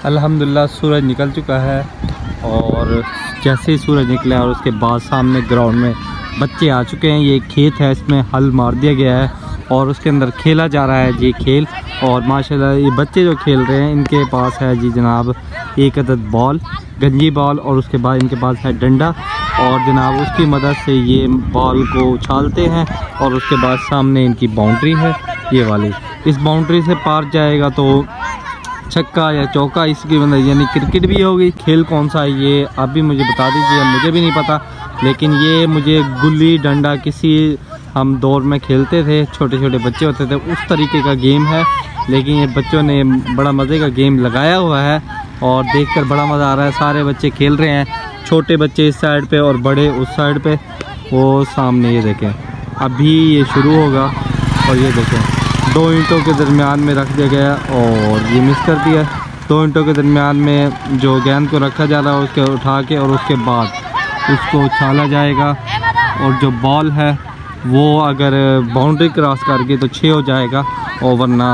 अल्हम्दुलिल्लाह सूरज निकल चुका है और जैसे ही सूरज निकला और उसके बाद सामने ग्राउंड में बच्चे आ चुके हैं। ये खेत है, इसमें हल मार दिया गया है और उसके अंदर खेला जा रहा है ये खेल। और माशाल्लाह ये बच्चे जो खेल रहे हैं इनके पास है जी जनाब एक अदद बॉल, गंजी बॉल, और उसके बाद इनके पास है डंडा और जनाब उसकी मदद से ये बॉल को उछालते हैं। और उसके बाद सामने इनकी बाउंड्री है ये वाली, इस बाउंड्री से पार जाएगा तो छक्का या चौका, इसकी मतलब यानी क्रिकेट भी होगी। खेल कौन सा है ये आप भी मुझे बता दीजिए, मुझे भी नहीं पता, लेकिन ये मुझे गुल्ली डंडा किसी हम दौर में खेलते थे, छोटे छोटे बच्चे होते थे, उस तरीके का गेम है। लेकिन ये बच्चों ने बड़ा मज़े का गेम लगाया हुआ है और देखकर बड़ा मज़ा आ रहा है। सारे बच्चे खेल रहे हैं, छोटे बच्चे इस साइड पे और बड़े उस साइड पे, वो सामने ये देखें अभी ये शुरू होगा। और ये देखें 2 ईंटों के दरमियान में रख दिया गया और ये मिस कर दिया। 2 ईंटों के दरमियान में जो गेंद को रखा जा रहा है उसके उठा के और उसके बाद उसको उछाला जाएगा और जो बॉल है वो अगर बाउंड्री क्रॉस कर गई तो 6 हो जाएगा और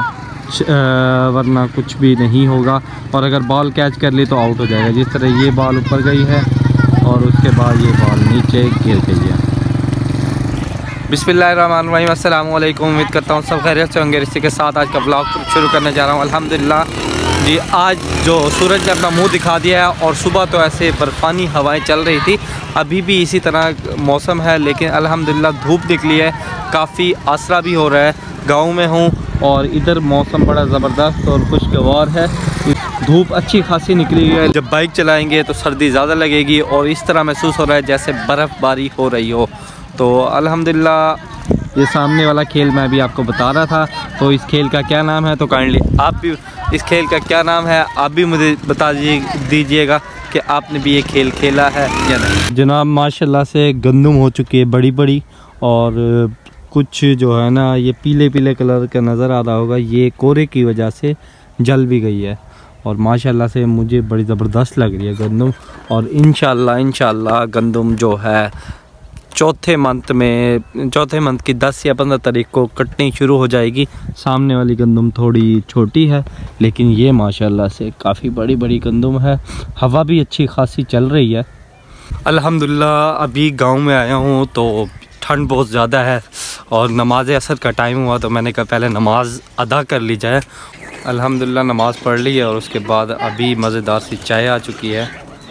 वरना कुछ भी नहीं होगा। और अगर बॉल कैच कर ली तो आउट हो जाएगा। जिस तरह ये बॉल ऊपर गई है और उसके बाद ये बॉल नीचे गिर गई है। बिस्मिल्लाहिर्रहमानिर्रहीम, अस्सलाम वालेकुम। उम्मीद करता हूँ सब खैरियत से होंगे। इसी के साथ आज का ब्लॉग शुरू करने जा रहा हूँ। अल्हम्दुलिल्लाह जी, आज जो सूरज ने अपना मुंह दिखा दिया है और सुबह तो ऐसे बर्फ़ानी हवाएं चल रही थी, अभी भी इसी तरह मौसम है, लेकिन अल्हम्दुलिल्लाह धूप निकली है, काफ़ी आसरा भी हो रहा है। गाँव में हूँ और इधर मौसम बड़ा ज़बरदस्त और खुशगवार है, धूप अच्छी खासी निकली है। जब बाइक चलाएँगे तो सर्दी ज़्यादा लगेगी और इस तरह महसूस हो रहा है जैसे बर्फ़बारी हो रही हो। तो अल्हम्दुलिल्लाह ये सामने वाला खेल मैं अभी आपको बता रहा था, तो इस खेल का क्या नाम है, तो काइंडली आप भी इस खेल का क्या नाम है आप भी मुझे बता दीजिएगा कि आपने भी ये खेल खेला है या नहीं। जनाब माशाल्लाह से गंदम हो चुकी है बड़ी बड़ी, और कुछ जो है ना ये पीले पीले कलर का नज़र आ रहा होगा, ये कोहरे की वजह से जल भी गई है और माशाल्लाह से मुझे बड़ी ज़बरदस्त लग रही है गंदम। और इंशाल्लाह गंदम जो है चौथे मंथ की 10 या 15 तारीख को कटनी शुरू हो जाएगी। सामने वाली गंदम थोड़ी छोटी है लेकिन ये माशाल्लाह से काफ़ी बड़ी बड़ी गंदम है। हवा भी अच्छी खासी चल रही है। अल्हम्दुलिल्लाह अभी गांव में आया हूँ तो ठंड बहुत ज़्यादा है और नमाज असर का टाइम हुआ तो मैंने कहा पहले नमाज अदा कर ली जाए। अल्हम्दुलिल्लाह नमाज़ पढ़ ली है और उसके बाद अभी मज़ेदार सी चाय आ चुकी है।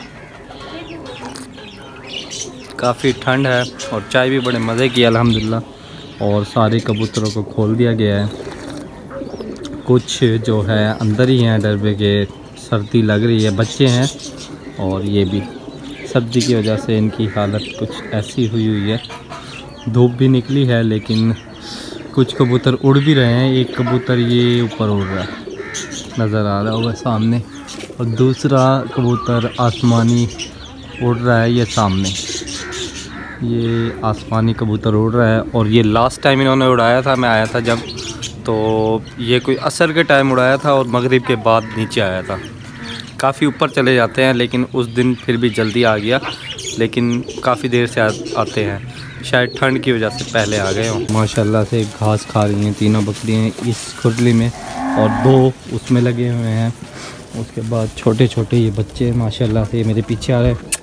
काफ़ी ठंड है और चाय भी बड़े मज़े की अल्हम्दुलिल्लाह। और सारे कबूतरों को खोल दिया गया है, कुछ जो है अंदर ही हैं डरबे के, सर्दी लग रही है, बच्चे हैं और ये भी सर्दी की वजह से इनकी हालत कुछ ऐसी हुई है। धूप भी निकली है लेकिन कुछ कबूतर उड़ भी रहे हैं। एक कबूतर ये ऊपर उड़ रहा है, नज़र आ रहा होगा सामने, और दूसरा कबूतर आसमानी उड़ रहा है, ये सामने ये आसमानी कबूतर उड़ रहा है। और ये लास्ट टाइम इन्होंने उड़ाया था, मैं आया था जब, तो ये कोई असर के टाइम उड़ाया था और मगरिब के बाद नीचे आया था। काफ़ी ऊपर चले जाते हैं लेकिन उस दिन फिर भी जल्दी आ गया, लेकिन काफ़ी देर से आते हैं, शायद ठंड की वजह से पहले आ गए हों। माशाल्लाह से घास खा रही हैं तीनों बकरियाँ इस खुरली में और 2 उसमें लगे हुए हैं। उसके बाद छोटे छोटे ये बच्चे माशाल्लाह से मेरे पीछे आ रहे हैं,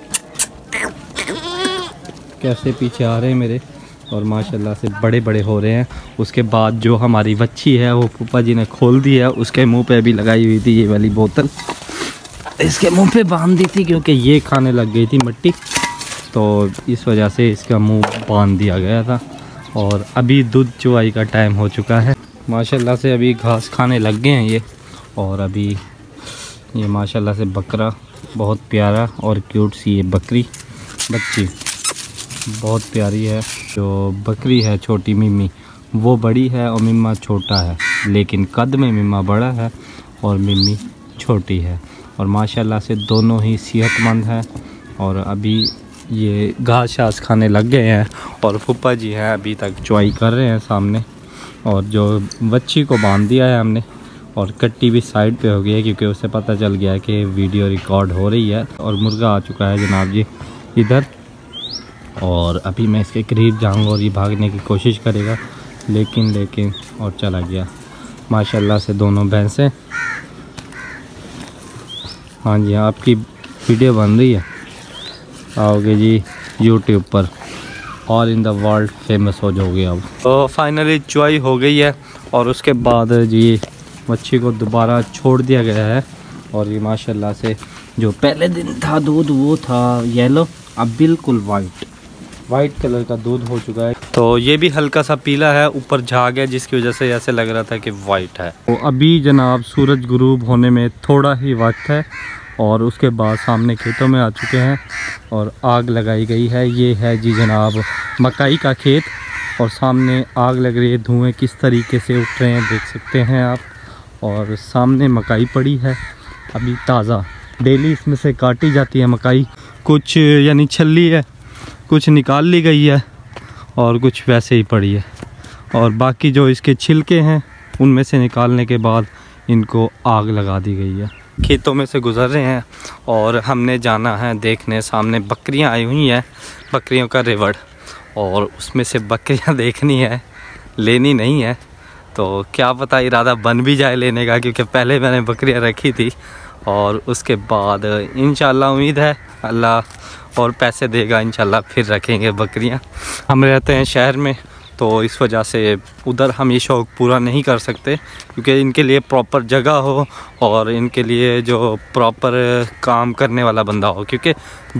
कैसे पीछे आ रहे हैं मेरे, और माशाल्लाह से बड़े बड़े हो रहे हैं। उसके बाद जो हमारी बच्ची है वो फूफा जी ने खोल दी है, उसके मुंह पे अभी लगाई हुई थी ये वाली बोतल, इसके मुंह पे बांध दी थी क्योंकि ये खाने लग गई थी मिट्टी, तो इस वजह से इसका मुंह बांध दिया गया था। और अभी दूध चुवाई का टाइम हो चुका है। माशाल्लाह से अभी घास खाने लग गए हैं ये। और अभी ये माशाल्लाह से बकरा बहुत प्यारा और क्यूट सी ये बकरी बच्ची बहुत प्यारी है। जो बकरी है छोटी मिम्मी वो बड़ी है और मिम्मा छोटा है, लेकिन कद में मिम्मा बड़ा है और मिम्मी छोटी है। और माशाल्लाह से दोनों ही सेहतमंद हैं और अभी ये घास शास खाने लग गए हैं। और फूफा जी हैं अभी तक चुवाई कर रहे हैं सामने, और जो बच्ची को बांध दिया है हमने और कट्टी भी साइड पे हो गई है क्योंकि उसे पता चल गया है कि वीडियो रिकॉर्ड हो रही है। और मुर्गा आ चुका है जनाब जी इधर, और अभी मैं इसके करीब जाऊंगा और ये भागने की कोशिश करेगा, लेकिन और चला गया। माशाल्लाह से दोनों भैंसें हाँ जी, आपकी वीडियो बन रही है, आओगे जी यूट्यूब पर all in the world famous हो जाओगे अब। तो फाइनली चुआई हो गई है और उसके बाद जी मच्छी को दोबारा छोड़ दिया गया है। और ये माशाल्लाह से जो पहले दिन था दूध वो था येलो, अब बिल्कुल वाइट कलर का दूध हो चुका है। तो ये भी हल्का सा पीला है, ऊपर झाग है जिसकी वजह से ऐसे लग रहा था कि वाइट है। तो अभी जनाब सूरज गुरूब होने में थोड़ा ही वक्त है और उसके बाद सामने खेतों में आ चुके हैं और आग लगाई गई है। ये है जी जनाब मकई का खेत और सामने आग लग रही है, धुएँ किस तरीके से उठ रहे हैं देख सकते हैं आप। और सामने मकई पड़ी है अभी ताज़ा, डेली इसमें से काटी जाती है मकई, कुछ यानी छल्ली है, कुछ निकाल ली गई है और कुछ वैसे ही पड़ी है। और बाकी जो इसके छिलके हैं उनमें से निकालने के बाद इनको आग लगा दी गई है। खेतों में से गुज़र रहे हैं और हमने जाना है देखने, सामने बकरियां आई हुई हैं, बकरियों का रिवड़, और उसमें से बकरियां देखनी है, लेनी नहीं है। तो क्या पता इरादा बन भी जाए लेने का, क्योंकि पहले मैंने बकरियां रखी थी और उसके बाद इंशाल्लाह उम्मीद है अल्लाह और पैसे देगा, इंशाल्लाह फिर रखेंगे बकरियां। हम रहते हैं शहर में तो इस वजह से उधर हम ये शौक़ पूरा नहीं कर सकते, क्योंकि इनके लिए प्रॉपर जगह हो और इनके लिए जो प्रॉपर काम करने वाला बंदा हो, क्योंकि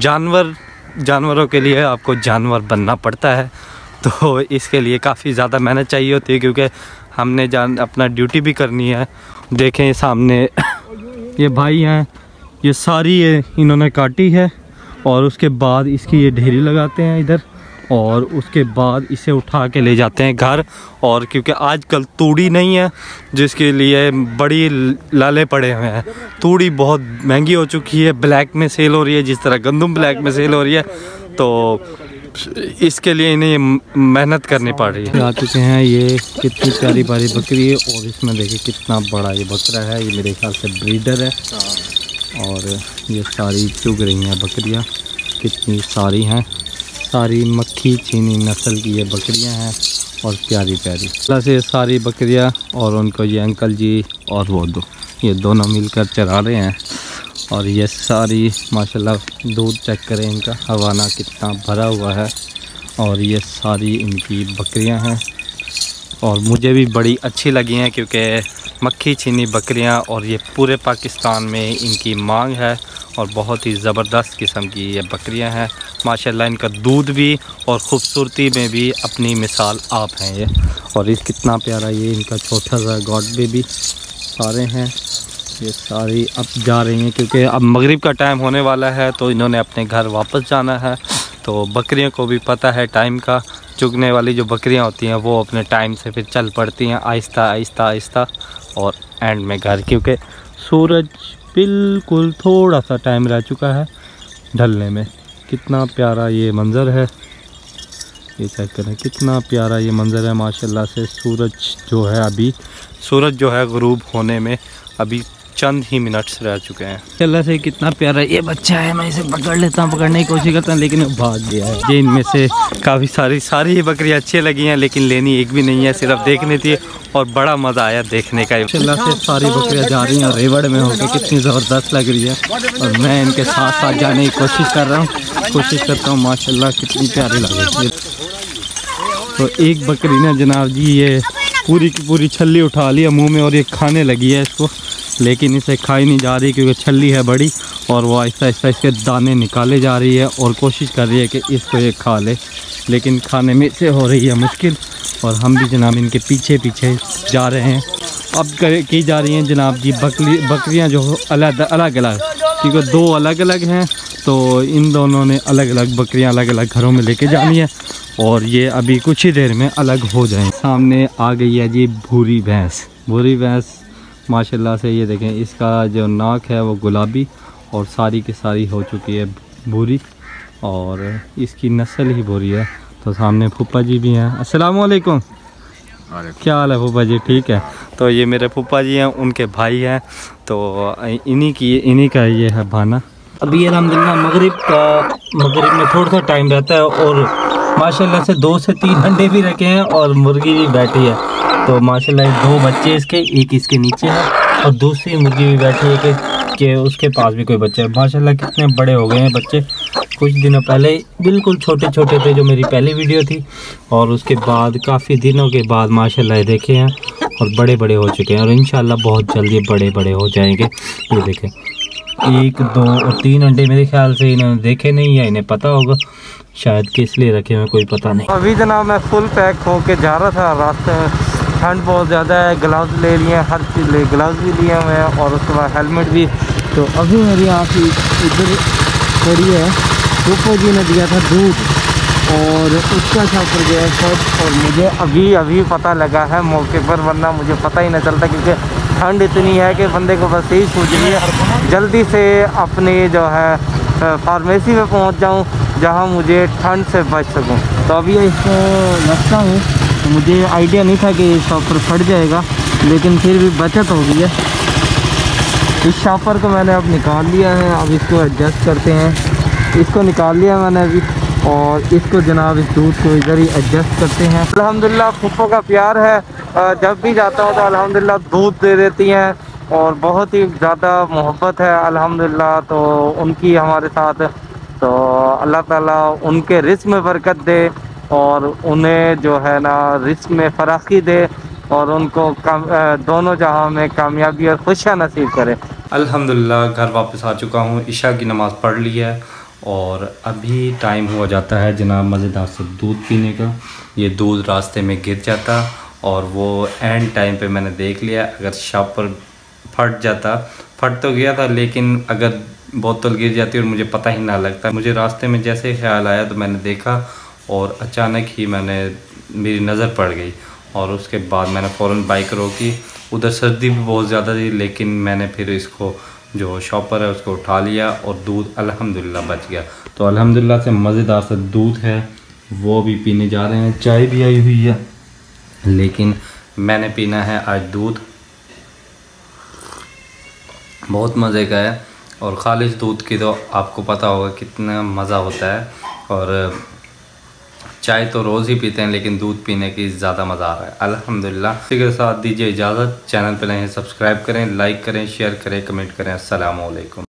जानवरों के लिए आपको जानवर बनना पड़ता है। तो इसके लिए काफ़ी ज़्यादा मेहनत चाहिए होती है, क्योंकि हमने अपना ड्यूटी भी करनी है। देखें सामने ये भाई हैं, ये सारी ये इन्होंने काटी है और उसके बाद इसकी ये ढेरी लगाते हैं इधर और उसके बाद इसे उठा के ले जाते हैं घर। और क्योंकि आजकल तूड़ी नहीं है जिसके लिए बड़ी लाले पड़े हुए हैं, तूड़ी बहुत महंगी हो चुकी है, ब्लैक में सेल हो रही है, जिस तरह गंदम ब्लैक में सेल हो रही है, तो इसके लिए इन्हें मेहनत करनी पड़ रही है। आ चुके हैं, ये कितनी प्यारी प्यारी बकरी है और इसमें देखिए कितना बड़ा ये बकरा है, ये मेरे ख्याल से ब्रीडर है। और ये सारी चुग रही हैं बकरियां, कितनी सारी हैं, सारी मक्खी चीनी नस्ल की ये बकरियां हैं और प्यारी प्यारी से सारी बकरियां। और उनको ये अंकल जी और वो ये दोनों मिलकर चरा रहे हैं। और ये सारी माशाल्लाह दूध चेक करें इनका, हवाना कितना भरा हुआ है। और ये सारी इनकी बकरियां हैं और मुझे भी बड़ी अच्छी लगी हैं, क्योंकि मक्खी छीनी बकरियां और ये पूरे पाकिस्तान में इनकी मांग है और बहुत ही ज़बरदस्त किस्म की ये बकरियां हैं माशाल्लाह। इनका दूध भी और ख़ूबसूरती में भी अपनी मिसाल आप हैं ये। और इस कितना प्यारा ये इनका छोटा सा गॉड बेबी सारे हैं। ये सारी अब जा रही हैं क्योंकि अब मगरिब का टाइम होने वाला है, तो इन्होंने अपने घर वापस जाना है। तो बकरियों को भी पता है टाइम का, चुगने वाली जो बकरियां होती हैं वो अपने टाइम से फिर चल पड़ती हैं आहिस्ता आहिस्ता आहिस्ता, और एंड में घर, क्योंकि सूरज बिल्कुल थोड़ा सा टाइम रह चुका है ढलने में। कितना प्यारा ये मंज़र है, ये चेक करें कितना प्यारा ये मंज़र है माशाल्लाह से। सूरज जो है गुरूब होने में अभी चंद ही मिनट्स रह चुके हैं। अल्लाह से कितना प्यारा ये बच्चा है, मैं इसे पकड़ लेता हूँ, पकड़ने की कोशिश करता हूँ लेकिन वो भाग गया है। ये इनमें से काफ़ी सारी ही बकरियाँ अच्छी लगी हैं, लेकिन लेनी एक भी नहीं है, सिर्फ देखनी थी और बड़ा मज़ा आया देखने का। अल्लाह से सारी बकरियाँ जा रही हैं रेवड़ में होकर, कितनी ज़बरदस्त लग रही है। और मैं इनके साथ साथ जाने की कोशिश कर रहा हूँ, कोशिश करता हूँ माशाल्लाह कितनी प्यारी लग रही है। तो एक बकरी ने जनाब जी ये पूरी की पूरी छल्ली उठा लिया मुँह में और ये खाने लगी है इसको, लेकिन इसे खाई नहीं जा रही क्योंकि छल्ली है बड़ी, और वो आहिस्ता आहिस्ता इसके दाने निकाले जा रही है और कोशिश कर रही है कि इसको ये खा ले, लेकिन खाने में से हो रही है मुश्किल। और हम भी जनाब इनके पीछे पीछे जा रहे हैं। अब की जा रही हैं जनाब जी बकरियां जो अलग अलग, क्योंकि दो अलग अलग हैं, तो इन दोनों ने अलग अलग बकरियां अलग अलग घरों में लेके जानी है और ये अभी कुछ ही देर में अलग हो जाएं। सामने आ गई है जी भूरी भैंस माशाल्लाह से। ये देखें इसका जो नाक है वो गुलाबी और सारी की सारी हो चुकी है भूरी, और इसकी नस्ल ही भूरी है। तो सामने फूफा जी भी हैं। अस्सलाम वालेकुम, क्या हाल है फूफा जी? ठीक है। तो ये मेरे फूफा जी हैं, उनके भाई हैं, तो इन्हीं का ये है भाना। अभी अल्हम्दुलिल्लाह मगरिब में थोड़ा सा टाइम रहता है और माशाल्लाह से 2 से 3 अंडे भी रखे हैं और मुर्गी भी बैठी है। तो माशाल्लाह 2 बच्चे इसके, एक इसके नीचे है और दूसरी मुर्गी भी बैठी है कि कि उसके पास भी कोई बच्चे। माशाल्लाह कितने बड़े हो गए हैं बच्चे। कुछ दिनों पहले बिल्कुल छोटे छोटे थे, जो मेरी पहली वीडियो थी, और उसके बाद काफ़ी दिनों के बाद माशाल्लाह देखे हैं और बड़े बड़े हो चुके हैं, और इंशाल्लाह बहुत जल्दी बड़े बड़े हो जाएंगे। ये देखें, 1 2 और 3 अंडे मेरे ख्याल से इन्होंने देखे नहीं, या इन्हें पता होगा शायद किस लिए रखे हुए, कोई पता नहीं। अभी जनाब मैं फुल पैक होके जा रहा था, रास्ते में ठंड बहुत ज़्यादा है, ग्लव्स ले लिए, हर चीज़ ले, ग्लव्स भी लिए हुए हैं और उसके बाद हेलमेट भी। तो अभी मेरी आँख इधर खड़ी है, फूफो जी ने दिया था दूध और उसका छापर गया फर्स्ट, और मुझे अभी पता लगा है मौके पर, वरना मुझे पता ही नहीं चलता, क्योंकि ठंड इतनी है कि बंदे को बस यही सोचनी है जल्दी से अपनी जो है फार्मेसी में पहुंच जाऊं, जहां मुझे ठंड से बच सकूं। तो अभी इसको लगता हूँ, तो मुझे आइडिया नहीं था कि ये शॉपर फट जाएगा, लेकिन फिर भी बचत हो गई है। इस शॉपर को मैंने अब निकाल लिया है, अब इसको एडजस्ट करते हैं। इसको निकाल लिया मैंने अभी, और इसको जनाब इस दूध को इधर ही एडजस्ट करते हैं। अल्हम्दुलिल्लाह फुफ्फो का प्यार है, जब भी जाता हूँ तो अल्हम्दुलिल्लाह दूध दे देती हैं और बहुत ही ज़्यादा मोहब्बत है अल्हम्दुलिल्लाह तो उनकी हमारे साथ। तो अल्लाह ताला उनके रिस्क में बरकत दे और उन्हें जो है ना रिस्क में फराखी दे, और उनको दोनों जहां में कामयाबी और खुशियाँ नसीब करे। अल्हम्दुलिल्लाह घर वापस आ चुका हूँ, इशा की नमाज़ पढ़ ली है और अभी टाइम हुआ जाता है जनाब मज़ेदार से दूध पीने का। ये दूध रास्ते में गिर जाता और वो एंड टाइम पे मैंने देख लिया, अगर शॉपर फट जाता, फट तो गया था, लेकिन अगर बोतल गिर जाती और मुझे पता ही ना लगता। मुझे रास्ते में जैसे ख्याल आया तो मैंने देखा और अचानक ही मेरी नज़र पड़ गई, और उसके बाद मैंने फ़ौरन बाइक रोकी। उधर सर्दी भी बहुत ज़्यादा थी, लेकिन मैंने फिर इसको जो शॉपर है उसको उठा लिया और दूध अल्हम्दुलिल्लाह बच गया। तो अल्हम्दुलिल्लाह से मज़ेदार सा दूध है, वो भी पीने जा रहे हैं। चाय भी आई हुई है, लेकिन मैंने पीना है आज दूध। बहुत मज़े का है, और खालिश दूध की तो आपको पता होगा कितना मज़ा होता है। और चाय तो रोज़ ही पीते हैं, लेकिन दूध पीने की ज़्यादा मज़ा आ रहा है अल्हम्दुलिल्लाह। इसी के साथ दीजिए इजाज़त। चैनल पर नए सब्सक्राइब करें, लाइक करें, शेयर करें, कमेंट करें। अस्सलाम वालेकुम।